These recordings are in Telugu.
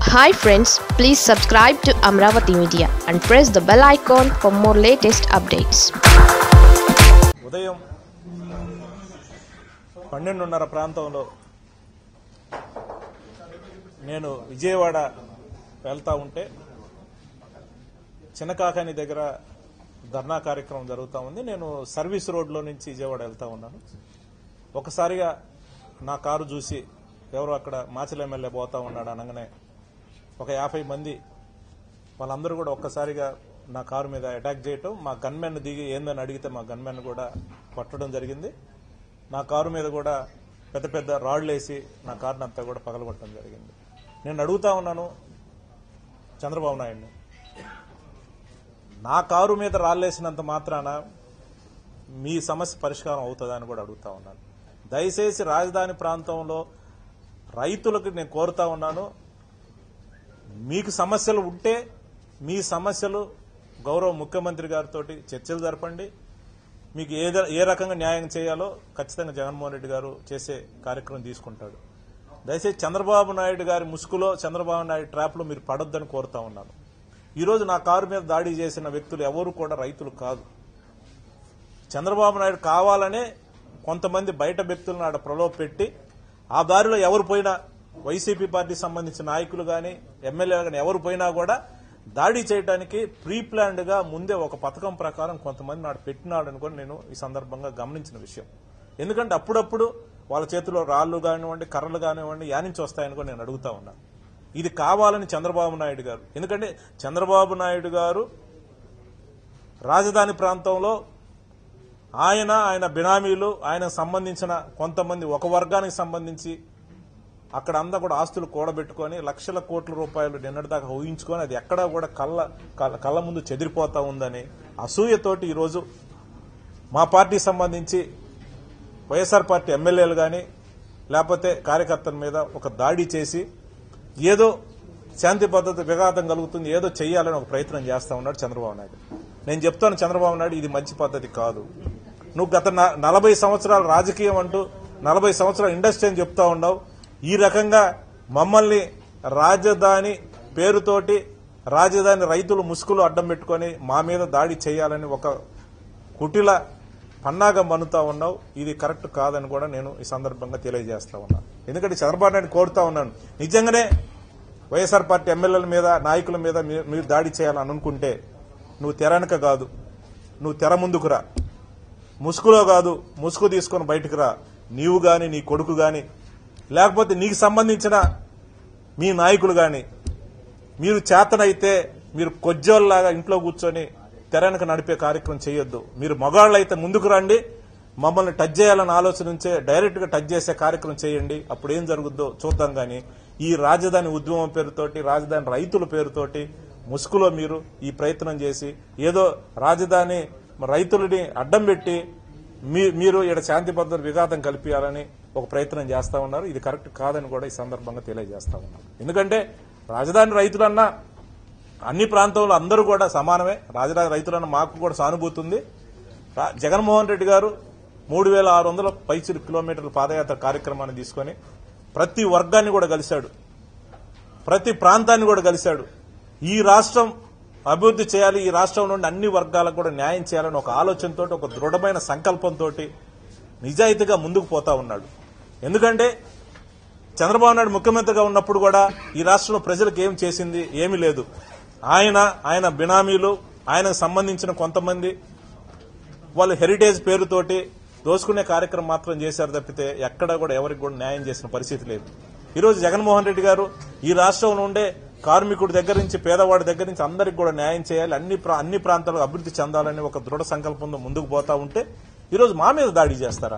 Hi friends, please subscribe to Amravati Media and press the bell icon for more latest updates. ఉదయం 12:30 ప్రాంతంలో నేను విజయవాడ వెళ్తా ఉంటే చిన్నకాకాని దగ్గర ధర్నా కార్యక్రమం జరుగుతూ ఉంది. నేను సర్వీస్ రోడ్లో నుంచి విజయవాడ వెళ్తా ఉన్నాను. ఒకసారిగా నా కారు చూసి ఎవరో అక్కడ మాచల ఎమ్మెల్యే పోతా ఉన్నాడు అనగానే ఒక 50 మంది వాళ్ళందరూ కూడా ఒక్కసారిగా నా కారు మీద అటాక్ చేయటం, మా గన్మెన్ దిగి ఏందని అడిగితే మా గన్మెన్ కూడా కొట్టడం జరిగింది. నా కారు మీద కూడా పెద్ద పెద్ద రాళ్లు వేసి నా కారుని అంతా కూడా పగలగొట్టడం జరిగింది. నేను అడుగుతా ఉన్నాను చంద్రబాబు నాయుడిని, నా కారు మీద రాళ్లేసినంత మాత్రాన మీ సమస్య పరిష్కారం అవుతుందా అని కూడా అడుగుతా ఉన్నాను. దయచేసి రాజధాని ప్రాంతంలో రైతులకు నేను కోరుతా ఉన్నాను, మీకు సమస్యలు ఉంటే మీ సమస్యలు గౌరవ ముఖ్యమంత్రి గారితో చర్చలు జరపండి. మీకు ఏ రకంగా న్యాయం చేయాలో ఖచ్చితంగా జగన్మోహన్ రెడ్డి గారు చేసే కార్యక్రమం తీసుకుంటాడు. దయచేసి చంద్రబాబు నాయుడు గారి ముసుగులో, చంద్రబాబు నాయుడు ట్రాప్లో మీరు పడొద్దని కోరుతా ఉన్నాను. ఈరోజు నా కారు మీద దాడి చేసిన వ్యక్తులు ఎవరు కూడా రైతులు కాదు. చంద్రబాబు నాయుడు కావాలనే కొంతమంది బయట వ్యక్తులను ఆడ ప్రలోభ పెట్టి ఆ దారిలో ఎవరు పోయినా, వైసీపీ పార్టీకి సంబంధించిన నాయకులు కానీ ఎమ్మెల్యేలు కానీ ఎవరు పోయినా కూడా దాడి చేయడానికి ప్రీ ప్లాన్డ్ గా ముందే ఒక పథకం ప్రకారం కొంతమంది నాడు పెట్టినాడని కూడా నేను ఈ సందర్భంగా గమనించిన విషయం. ఎందుకంటే అప్పుడప్పుడు వాళ్ళ చేతిలో రాళ్లు కానివ్వండి, కర్రలు కానివ్వండి యానించి వస్తాయని కూడా నేను అడుగుతా ఉన్నాను. ఇది కావాలని చంద్రబాబు నాయుడు గారు, ఎందుకంటే చంద్రబాబు నాయుడు గారు రాజధాని ప్రాంతంలో ఆయన బినామీలు, ఆయనకు సంబంధించిన కొంతమంది ఒక వర్గానికి సంబంధించి అక్కడ అంతా కూడా ఆస్తులు కూడబెట్టుకొని లక్షల కోట్ల రూపాయలు నిన్నటిదాకా ఊహించుకొని అది ఎక్కడా కూడా కళ్ళ ముందు చెదిరిపోతా ఉందని అసూయతోటి ఈరోజు మా పార్టీకి సంబంధించి వైఎస్ఆర్ పార్టీ ఎమ్మెల్యేలు కానీ లేకపోతే కార్యకర్తల మీద ఒక దాడి చేసి ఏదో శాంతి భద్రత విఘాతం కలుగుతుంది, ఏదో చెయ్యాలని ఒక ప్రయత్నం చేస్తా ఉన్నాడు చంద్రబాబు నాయుడు. నేను చెప్తాను చంద్రబాబు నాయుడు, ఇది మంచి పద్ధతి కాదు. నువ్వు గత 40 సంవత్సరాల రాజకీయం అంటూ 40 సంవత్సరాల ఇండస్ట్రీ అని చెప్తా ఉన్నావు. ఈ రకంగా మమ్మల్ని రాజధాని పేరుతోటి రాజధాని రైతులు ముసుగులు అడ్డం పెట్టుకుని మా మీద దాడి చేయాలని ఒక కుటిల పన్నాగం మన్నుతా ఉన్నావు. ఇది కరెక్ట్ కాదని కూడా నేను ఈ సందర్భంగా తెలియజేస్తా ఉన్నాను. ఎందుకంటే చంద్రబాబు నాయుడు కోరుతా ఉన్నాను, నిజంగానే వైఎస్ఆర్ పార్టీ ఎమ్మెల్యేల మీద, నాయకుల మీద మీరు దాడి చేయాలని అనుకుంటే నువ్వు తెరనక కాదు, నువ్వు తెర ముందుకురా. ముసుగులో కాదు, ముసుగు తీసుకొని బయటకు రా. నీవు గాని, నీ కొడుకు గాని, లేకపోతే నీకు సంబంధించిన మీ నాయకులు గాని, మీరు చేతనైతే మీరు కొజ్జోల్లాగా ఇంట్లో కూర్చొని తెరనక నడిపే కార్యక్రమం చేయొద్దు. మీరు మగాళ్ళు అయితే ముందుకు రండి, మమ్మల్ని టచ్ చేయాలన్న ఆలోచన నుంచే డైరెక్ట్ గా టచ్ చేసే కార్యక్రమం చేయండి. అప్పుడు ఏం జరుగుద్దో చూద్దాం. గాని ఈ రాజధాని ఉద్యమం పేరుతోటి, రాజధాని రైతుల పేరుతోటి ముసుగులో మీరు ఈ ప్రయత్నం చేసి ఏదో రాజధాని రైతులని అడ్డం పెట్టి మీరు ఇక్కడ శాంతి భద్రత విఘాతం కల్పించాలని ఒక ప్రయత్నం చేస్తా ఉన్నారు. ఇది కరెక్ట్ కాదని కూడా ఈ సందర్భంగా తెలియజేస్తా ఉన్నారు. ఎందుకంటే రాజధాని రైతులన్నా అన్ని ప్రాంతంలో అందరూ కూడా సమానమే. రాజధాని రైతులన్నా మాకు కూడా సానుభూతి ఉంది. జగన్మోహన్ రెడ్డి గారు 3600 పైచిలు కిలోమీటర్ల పాదయాత్ర కార్యక్రమాన్ని తీసుకుని ప్రతి వర్గాన్ని కూడా కలిశాడు, ప్రతి ప్రాంతాన్ని కూడా కలిశాడు. ఈ రాష్ట్రం అభివృద్ధి చేయాలి, ఈ రాష్ట్రం నుండి అన్ని వర్గాలకు కూడా న్యాయం చేయాలని ఒక ఆలోచనతో, ఒక దృఢమైన సంకల్పంతో నిజాయితీగా ముందుకు పోతా ఉన్నాడు. ఎందుకంటే చంద్రబాబు నాయుడు ముఖ్యమంత్రిగా ఉన్నప్పుడు కూడా ఈ రాష్ట్రంలో ప్రజలకు ఏం చేసింది ఏమీ లేదు. ఆయన బినామీలు, ఆయనకు సంబంధించిన కొంతమంది వాళ్ళు హెరిటేజ్ పేరుతోటి దోసుకునే కార్యక్రమం మాత్రం చేశారు తప్పితే ఎక్కడా కూడా ఎవరికి కూడా న్యాయం చేసిన పరిస్థితి లేదు. ఈరోజు జగన్మోహన్ రెడ్డి గారు ఈ రాష్ట్రంలో ఉండే కార్మికుడి దగ్గర నుంచి, పేదవాడి దగ్గర నుంచి అందరికి కూడా న్యాయం చేయాలి, అన్ని ప్రాంతాలకు అభివృద్ధి చెందాలని ఒక దృఢ సంకల్పంతో ముందుకు పోతా ఉంటే ఈరోజు మా మీద దాడి చేస్తారా?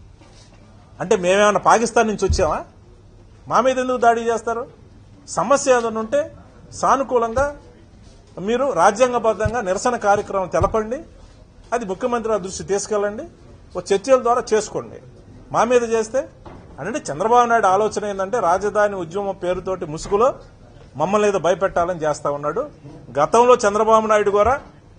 అంటే మేమేమన్నా పాకిస్తాన్ నుంచి వచ్చామా? మా మీద ఎందుకు దాడి చేస్తారు? సమస్య ఏదైనా ఉంటే సానుకూలంగా మీరు రాజ్యాంగబద్ధంగా నిరసన కార్యక్రమం తెలపండి, అది ముఖ్యమంత్రి దృష్టి తీసుకెళ్ళండి, ఒక చర్చల ద్వారా చేసుకోండి. మా మీద చేస్తే అంటే చంద్రబాబు నాయుడు ఆలోచన ఏంటంటే రాజధాని ఉద్యమం పేరుతోటి ముసుగులో మమ్మల్ని ఏదో భయపెట్టాలని చేస్తా ఉన్నాడు. గతంలో చంద్రబాబు నాయుడు కూడా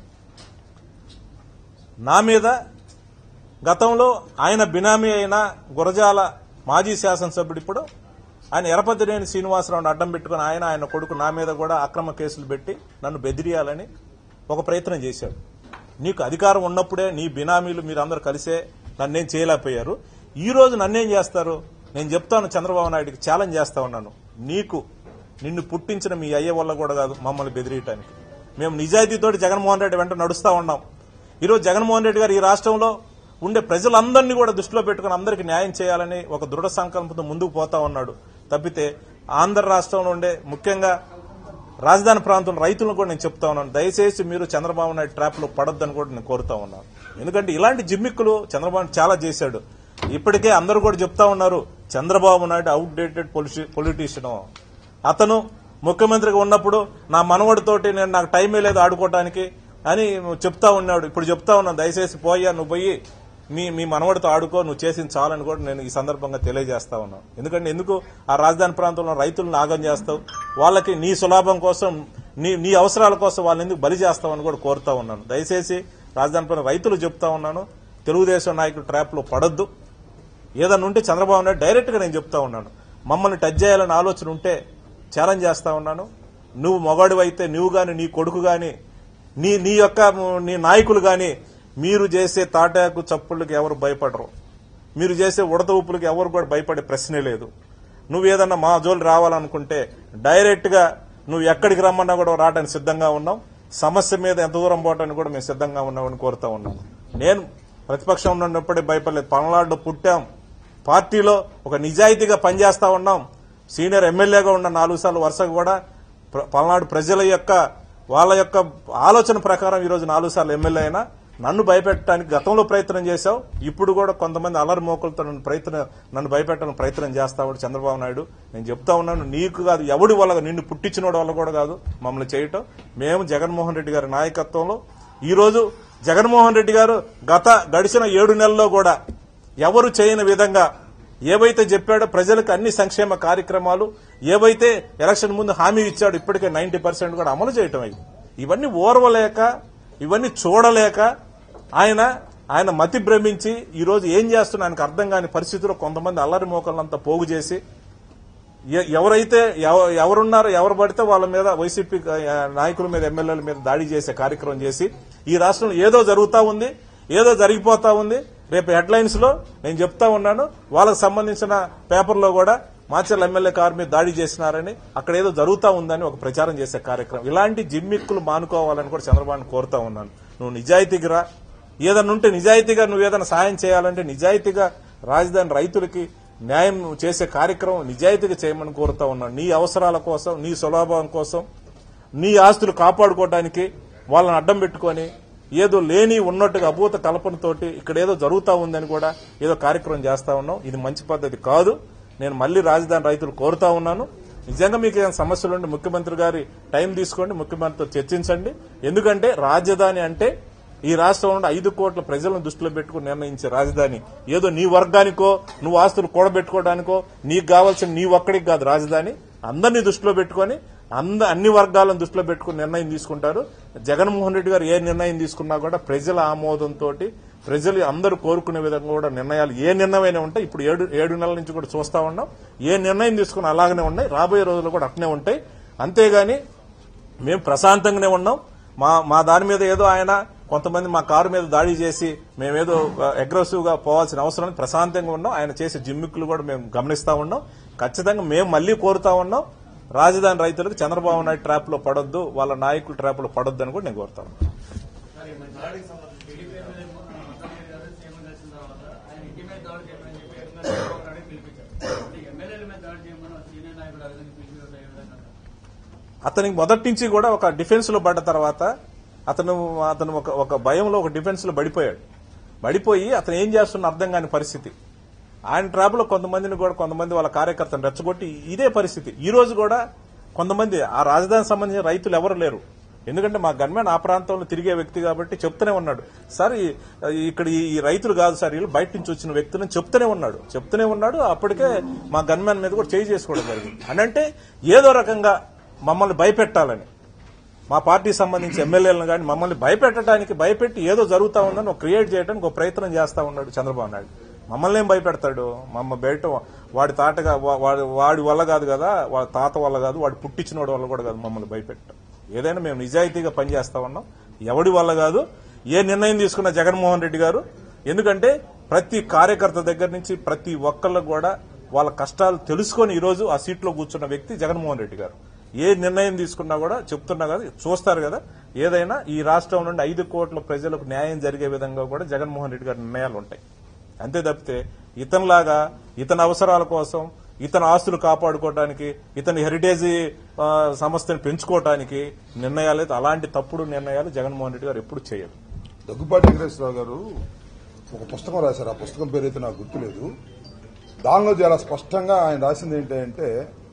నా మీద, గతంలో ఆయన బినామీ అయిన గురజాల మాజీ శాసనసభ్యుడు ఇప్పుడు ఆయన ఎరపతినేని శ్రీనివాసరావుని అడ్డం పెట్టుకుని ఆయన కొడుకు నా మీద కూడా అక్రమ కేసులు పెట్టి నన్ను బెదిరియాలని ఒక ప్రయత్నం చేశాడు. నీకు అధికారం ఉన్నప్పుడే నీ బినామీలు మీరందరూ కలిసే నన్నేం చేయలేకపోయారు. ఈ రోజు నన్నేం చేస్తారు? నేను చెప్తాను, చంద్రబాబు నాయుడికి ఛాలెంజ్ చేస్తా ఉన్నాను. నిన్ను పుట్టించిన మీ అయ్య వల్ల కూడా కాదు మమ్మల్ని బెదిరియటానికి. మేము నిజాయితీతోటి జగన్మోహన్ రెడ్డి వెంట నడుస్తా ఉన్నాం. ఈరోజు జగన్మోహన్ రెడ్డి గారు ఈ రాష్ట్రంలో ఉండే ప్రజలందరినీ కూడా దృష్టిలో పెట్టుకుని అందరికీ న్యాయం చేయాలని ఒక దృఢ సంకల్పంతో ముందుకు పోతా ఉన్నాడు. తప్పితే ఆంధ్ర రాష్ట్రంలో ఉండే ముఖ్యంగా రాజధాని ప్రాంతంలో రైతులను కూడా నేను చెప్తా ఉన్నాను, దయచేసి మీరు చంద్రబాబు నాయుడు ట్రాప్ లో పడొద్దని కూడా నేను కోరుతా ఉన్నాను. ఎందుకంటే ఇలాంటి జిమ్మిక్కులు చంద్రబాబు చాలా చేశాడు. ఇప్పటికే అందరూ కూడా చెప్తా ఉన్నారు, చంద్రబాబు నాయుడు అవుట్డేటెడ్ పొలిటీషియన్. అతను ముఖ్యమంత్రిగా ఉన్నప్పుడు నా మనవడితోటి నాకు టైమే లేదు ఆడుకోవటానికి అని చెప్తా ఉన్నాడు. ఇప్పుడు చెప్తా ఉన్నాను, దయచేసి పోయా, నువ్వు పోయి మీ మనవడితో ఆడుకో, నువ్వు చేసింది చాలని కూడా నేను ఈ సందర్భంగా తెలియజేస్తా ఉన్నాను. ఎందుకు ఆ రాజధాని ప్రాంతంలో రైతులను నాగం చేస్తావు? వాళ్ళకి నీ సులాభం కోసం నీ అవసరాల కోసం వాళ్ళని ఎందుకు బలి చేస్తావని కూడా కోరుతా ఉన్నాను. దయచేసి రాజధాని ప్రాంతం రైతులు చెప్తా ఉన్నాను, తెలుగుదేశం నాయకులు ట్రాప్ లో పడొద్దు. ఏదన్నా ఉంటే చంద్రబాబు నాయుడు డైరెక్ట్ గా నేను చెప్తా ఉన్నాను, మమ్మల్ని టచ్ చేయాలని ఆలోచన ఉంటే ఛాలెంజ్ చేస్తా ఉన్నాను. నువ్వు మొగాడివైతే నువ్వు గాని, నీ కొడుకు గాని, నీ నాయకులు గాని మీరు చేసే తాటాకు చప్పుళ్ళకి ఎవరు భయపడరు. మీరు చేసే ఉడత ఊపులకి ఎవరు కూడా భయపడే ప్రశ్నే లేదు. నువ్వు ఏదన్నా మా జోలు రావాలనుకుంటే డైరెక్ట్ గా నువ్వు ఎక్కడికి రమ్మన్నా కూడా రావడానికి సిద్ధంగా ఉన్నాం. సమస్య మీద ఎంత దూరం పోవడానికి కూడా మేము సిద్ధంగా ఉన్నామని కోరుతా ఉన్నాను. నేను ప్రతిపక్షంలో ఉన్నప్పుడే భయపడలేదు. పల్నాడులో పుట్టాం, పార్టీలో ఒక నిజాయితీగా పనిచేస్తా ఉన్నాం. సీనియర్ ఎమ్మెల్యేగా ఉన్న 4 సార్లు వరుసగా కూడా పల్నాడు ప్రజల యొక్క వాళ్ళ యొక్క ఆలోచన ప్రకారం ఈరోజు 4 సార్లు ఎమ్మెల్యే అయినా నన్ను భయపెట్టడానికి గతంలో ప్రయత్నం చేశావు. ఇప్పుడు కూడా కొంతమంది అల్లరి మోకలతో నన్ను భయపెట్టడానికి ప్రయత్నం చేస్తాడు చంద్రబాబు నాయుడు. నేను చెప్తా ఉన్నాను, నీకు కాదు, ఎవడి వల్ల, నిన్ను పుట్టించినోడి వల్ల కూడా కాదు మమ్మల్ని చేయటం. మేము జగన్మోహన్ రెడ్డి గారి నాయకత్వంలో ఈరోజు జగన్మోహన్ రెడ్డి గారు గడిచిన 7 నెలల్లో కూడా ఎవరు చేయని విధంగా ఏవైతే చెప్పాడో ప్రజలకు అన్ని సంక్షేమ కార్యక్రమాలు ఏవైతే ఎలక్షన్ ముందు హామీ ఇచ్చాడో ఇప్పటికే 90% కూడా అమలు చేయటం అయింది. ఇవన్నీ ఓర్వలేక, ఇవన్నీ చూడలేక ఆయన మతి భ్రమించి ఈరోజు ఏం చేస్తున్నా ఆయనకు అర్థం కాని పరిస్థితిలో కొంతమంది అల్లరి మోకలంతా పోగు చేసి ఎవరున్నారో ఎవరు పడితే వాళ్ళ మీద వైసీపీ నాయకుల మీద, ఎమ్మెల్యేల మీద దాడి చేసే కార్యక్రమం చేసి ఈ రాష్ట్రంలో ఏదో జరుగుతా ఉంది, ఏదో జరిగిపోతా ఉంది. రేపు హెడ్లైన్స్ లో నేను చెప్తా ఉన్నాను, వాళ్ళకు సంబంధించిన పేపర్లో కూడా మాచర్ల ఎమ్మెల్యే కారు మీద దాడి చేసినారని, అక్కడ ఏదో జరుగుతా ఉందని ఒక ప్రచారం చేసే కార్యక్రమం. ఇలాంటి జిమ్మిక్కులు మానుకోవాలని కూడా చంద్రబాబుని కోరుతా ఉన్నాను. నువ్వు నిజాయితీగా రా, ఏదన్నా ఉంటే నిజాయితీగా నువ్వు ఏదైనా సాయం చేయాలంటే నిజాయితీగా రాజధాని రైతులకి న్యాయం చేసే కార్యక్రమం నిజాయితీగా చేయమని కోరుతా ఉన్నాను. నీ అవసరాల కోసం, నీ స్వలాభం కోసం, నీ ఆస్తులు కాపాడుకోవడానికి వాళ్ళని అడ్డం పెట్టుకుని ఏదో లేని ఉన్నట్టుగా అభూత కల్పనతోటి ఇక్కడ ఏదో జరుగుతా ఉందని కూడా ఏదో కార్యక్రమం చేస్తా ఉన్నాం. ఇది మంచి పద్ధతి కాదు. నేను మళ్లీ రాజధాని రైతులు కోరుతా ఉన్నాను, నిజంగా మీకు ఏమైనా సమస్యలు ఉంటే ముఖ్యమంత్రి గారి టైం తీసుకోండి, ముఖ్యమంత్రితో చర్చించండి. ఎందుకంటే రాజధాని అంటే ఈ రాష్ట్రంలో 5 కోట్ల ప్రజలను దృష్టిలో పెట్టుకుని నిర్ణయించే రాజధాని ఏదో నీ వర్గానికో, నువ్వు ఆస్తులు కూడబెట్టుకోవడానికో, నీకు కావాల్సిన నీ ఒక్కడికి కాదు రాజధాని. అందరినీ దృష్టిలో పెట్టుకుని అన్ని వర్గాలను దృష్టిలో పెట్టుకుని నిర్ణయం తీసుకుంటారు. జగన్మోహన్ రెడ్డి గారు ఏ నిర్ణయం తీసుకున్నా కూడా ప్రజల ఆమోదంతో, ప్రజలు అందరూ కోరుకునే విధంగా కూడా నిర్ణయాలు ఏ నిర్ణయమైనా ఉంటాయి. ఇప్పుడు 7 నెలల నుంచి కూడా చూస్తా ఉన్నాం, ఏ నిర్ణయం తీసుకున్నా అలాగనే ఉన్నాయి, రాబోయే రోజుల్లో కూడా అట్నే ఉంటాయి. అంతేగాని మేము ప్రశాంతంగానే ఉన్నాం. మా దాని మీద ఏదో ఆయన కొంతమంది మా కారు మీద దాడి చేసి మేమేదో అగ్రెసివ్ గా పోవాల్సిన అవసరం, ప్రశాంతంగా ఉన్నాం. ఆయన చేసే జిమ్మిక్కులు కూడా మేము గమనిస్తా ఉన్నాం. ఖచ్చితంగా మేము మళ్లీ కోరుతా ఉన్నాం, రాజధాని రైతులకు చంద్రబాబు నాయుడు ట్రాప్ లో పడొద్దు, వాళ్ళ నాయకుల ట్రాప్ లో పడొద్దు అని కూడా నేను కోరుతాను. అతనికి మొదటి నుంచి కూడా ఒక డిఫెన్స్ లో పడ్డ తర్వాత అతను ఒక భయంలో ఒక డిఫెన్స్ లో పడిపోయి అతను ఏం చేస్తున్న అర్థం కాని పరిస్థితి. ఆయన ట్రాప్ లో కొంతమంది వాళ్ళ కార్యకర్తను రెచ్చగొట్టి ఇదే పరిస్థితి. ఈ రోజు కూడా కొంతమంది ఆ రాజధానికి సంబంధించిన రైతులు ఎవరు లేరు. ఎందుకంటే మా గన్మ్యాన్ ఆ ప్రాంతంలో తిరిగే వ్యక్తి కాబట్టి చెప్తూనే ఉన్నాడు, సార్ ఇక్కడ ఈ రైతులు కాదు సార్, వీళ్ళు బయట నుంచి వచ్చిన వ్యక్తులని చెప్తూనే ఉన్నాడు. అప్పటికే మా గన్మ్యాన్ మీద కూడా చేయి చేసుకోవడం జరిగింది. అంటే ఏదో రకంగా మమ్మల్ని భయపెట్టాలని, మా పార్టీకి సంబంధించి ఎమ్మెల్యేలను కానీ మమ్మల్ని భయపెట్టి ఏదో జరుగుతా ఉందని క్రియేట్ చేయడానికి ఒక ప్రయత్నం చేస్తా ఉన్నాడు చంద్రబాబు నాయుడు. మమ్మల్ని ఏం భయపెడతాడు? బయట వాడి తాటగా వాడి వల్ల కాదు కదా, వాడి తాత వల్ల కాదు, వాడు పుట్టించిన వాడి వల్ల కూడా కాదు మమ్మల్ని భయపెట్టాం. ఏదైనా మేము నిజాయితీగా పనిచేస్తా ఉన్నాం. ఎవడి వల్ల కాదు. ఏ నిర్ణయం తీసుకున్న జగన్మోహన్ రెడ్డి గారు, ఎందుకంటే ప్రతి కార్యకర్త దగ్గర నుంచి ప్రతి ఒక్కళ్ళకు కూడా వాళ్ళ కష్టాలు తెలుసుకొని ఈరోజు ఆ సీట్లో కూర్చున్న వ్యక్తి జగన్మోహన్ రెడ్డి గారు. ఏ నిర్ణయం తీసుకున్నా కూడా చెప్తున్నా కదా, చూస్తారు కదా, ఏదైనా ఈ రాష్ట్రం నుండి 5 కోట్ల ప్రజలకు న్యాయం జరిగే విధంగా కూడా జగన్మోహన్ రెడ్డి గారి నిర్ణయాలు ఉంటాయి. అంతే తప్పితే ఇతనిలాగా ఇతని అవసరాల కోసం, ఇతని ఆస్తులు కాపాడుకోవడానికి, ఇతని హెరిటేజ్ సంస్థను పెంచుకోవడానికి నిర్ణయాలు, అలాంటి తప్పుడు నిర్ణయాలు జగన్మోహన్ రెడ్డి గారు ఎప్పుడు చేయరు. దగ్గుపాటి వెంకటేశ్వరరావు గారు ఒక పుస్తకం రాశారు. ఆ పుస్తకం పేరైతే నాకు గుర్తులేదు. దానిలో చాలా స్పష్టంగా ఆయన రాసింది ఏంటంటే,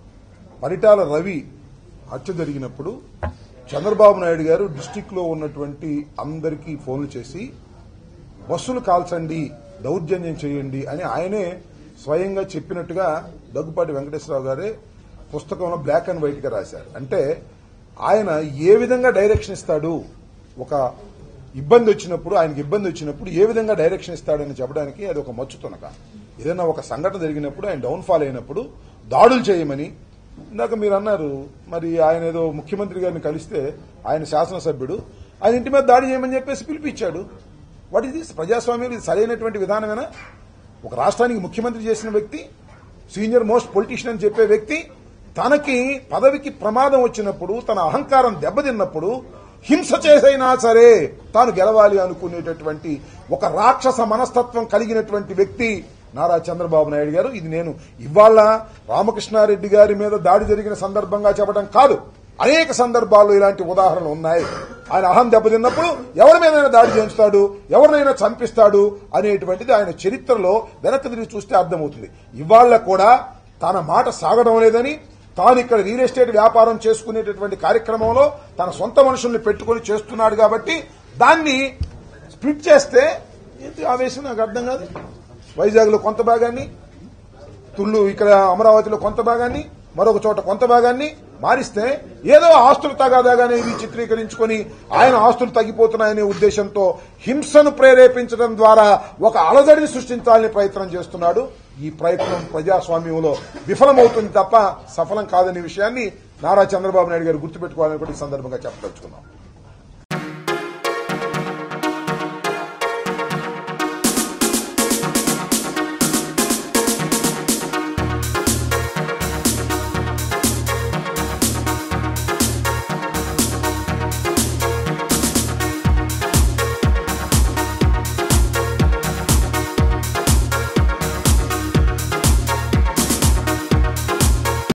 పరిటాల రవి హత్య జరిగినప్పుడు చంద్రబాబు నాయుడు గారు డిస్టిక్ లో ఉన్నటువంటి అందరికీ ఫోన్లు చేసి బస్సులు కాల్చండి, దౌర్జన్యం చేయండి అని ఆయనే స్వయంగా చెప్పినట్టుగా దగ్గుపాటి వెంకటేశ్వరరావు గారే పుస్తకంలో బ్లాక్ అండ్ వైట్ గా రాశారు. అంటే ఆయన ఏ విధంగా డైరెక్షన్ ఇస్తాడు, ఒక ఇబ్బంది వచ్చినప్పుడు, ఆయనకి ఇబ్బంది వచ్చినప్పుడు ఏ విధంగా డైరెక్షన్ ఇస్తాడని చెప్పడానికి అది ఒక మచ్చుతునక. ఏదైనా ఒక సంఘటన జరిగినప్పుడు, ఆయన డౌన్ఫాల్ అయినప్పుడు దాడులు చేయమని ఇందాక మీరు అన్నారు. మరి ఆయన ఏదో ముఖ్యమంత్రి గారిని కలిస్తే ఆయన శాసనసభ్యుడు, ఆయన ఇంటి మీద దాడి చేయమని చెప్పేసి పిలిపించాడు. What is this? ప్రజాస్వామ్యం ఇది సరైనటువంటి విధానమేనా? ఒక రాష్ట్రానికి ముఖ్యమంత్రి చేసిన వ్యక్తి, సీనియర్ మోస్ట్ పొలిటీషియన్ అని చెప్పే వ్యక్తి, తనకి పదవికి ప్రమాదం వచ్చినప్పుడు, తన అహంకారం దెబ్బతిన్నప్పుడు హింస చేసైనా సరే తాను గెలవాలి అనుకునేటటువంటి ఒక రాక్షస మనస్తత్వం కలిగినటువంటి వ్యక్తి నారా చంద్రబాబు నాయుడు గారు. ఇది నేను ఇవాళ రామకృష్ణారెడ్డి గారి మీద దాడి జరిగిన సందర్భంగా చెప్పడం కాదు, అనేక సందర్భాల్లో ఇలాంటి ఉదాహరణలు ఉన్నాయి. ఆయన అహం దెబ్బతిన్నప్పుడు ఎవరి మీదైనా దాడి చేయించుతాడు, ఎవరినైనా చంపిస్తాడు అనేటువంటిది ఆయన చరిత్రలో వెనక్కి తిరిగి చూస్తే అర్థమవుతుంది. ఇవాళ కూడా తన మాట సాగడం లేదని, తాను ఇక్కడ రియల్ ఎస్టేట్ వ్యాపారం చేసుకునేటటువంటి కార్యక్రమంలో తన సొంత మనుషుల్ని పెట్టుకుని చేస్తున్నాడు కాబట్టి దాన్ని స్ప్లిట్ చేస్తే ఏంటి ఆవేశం నాకు అర్థం కాదు. వైజాగ్ లో కొంత భాగాన్ని, తుళ్ళు ఇక్కడ అమరావతిలో కొంత భాగాన్ని, మరొక చోట కొంత భాగాన్ని మారిస్తే ఏదో ఆస్తులు తగాదాగానే ఇది చిత్రీకరించుకొని ఆయన ఆస్తులు తగ్గిపోతున్నాయనే ఉద్దేశంతో హింసను ప్రేరేపించడం ద్వారా ఒక అలజడిని సృష్టించాలని ప్రయత్నం చేస్తున్నాడు. ఈ ప్రయత్నం ప్రజాస్వామ్యంలో విఫలమవుతుంది తప్ప సఫలం కాదనే విషయాన్ని నారా చంద్రబాబు నాయుడు గారు గుర్తుపెట్టుకోవాలని కూడా ఈ సందర్భంగా చెప్పదలుచుకున్నాం.